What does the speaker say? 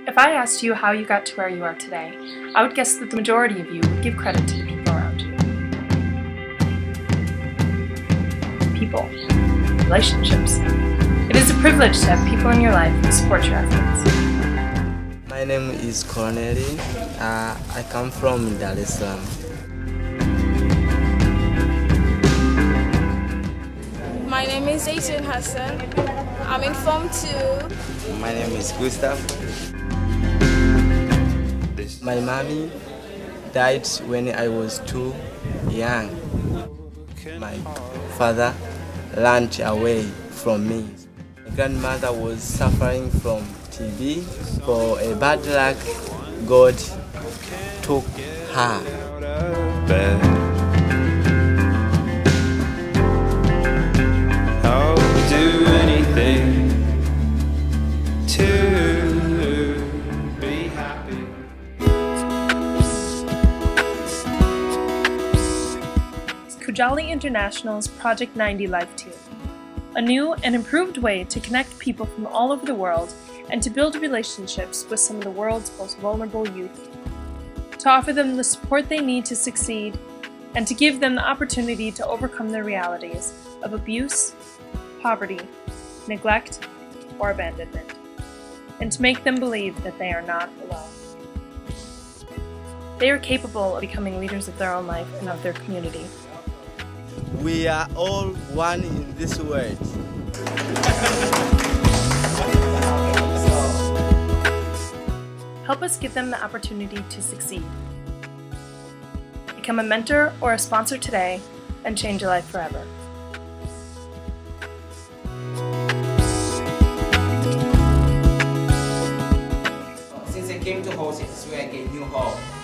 If I asked you how you got to where you are today, I would guess that the majority of you would give credit to the people around you. People. Relationships. It is a privilege to have people in your life who support your efforts. My name is Kujali. I come from Dar es Salaam. My name is Aisin Hassan. I'm in Form 2. My name is Gustav. My mommy died when I was too young. My father ran away from me. My grandmother was suffering from TB. For a bad luck, God took her. I'll do anything to be happy. Kujali International's Project90 LifeTeam, a new and improved way to connect people from all over the world and to build relationships with some of the world's most vulnerable youth, to offer them the support they need to succeed, and to give them the opportunity to overcome the realities of abuse, poverty, neglect, or abandonment, and to make them believe that they are not alone. They are capable of becoming leaders of their own life and of their community. We are all one in this world. Help us give them the opportunity to succeed. Become a mentor or a sponsor today and change your life forever. Since I came to host, it's where I get new home.